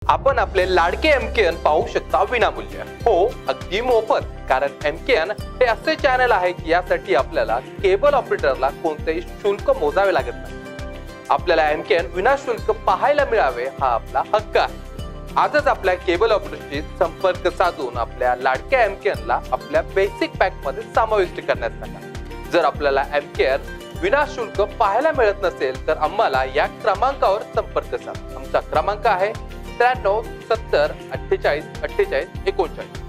आपण आपले लाडके एमकेएन पाहू शकता विनामूल्य। हो, अगदी मोफत। कारण एमकेएन हे असे चॅनल आहे की यासाठी आपल्याला केबल ऑपरेटरला कोणतेही शुल्क मोजावे लागत नाही। आपल्याला एमकेएन विनाशुल्क पाहायला मिळावे हा आपला हक्क आहे। आजच आपल्या केबल ऑपरेटरशी संपर्क साधून आपल्या लाडक्या एमकेएनला आपल्या बेसिक पॅक मध्ये समाविष्ट करण्यात सांगा। जर आपल्याला एमकेएन विनाशुल्क पाहायला मिळत नसेल तर आम्हाला या क्रमांकावर संपर्क साधा। आमचा क्रमांक आहे 93 70 48 48 39।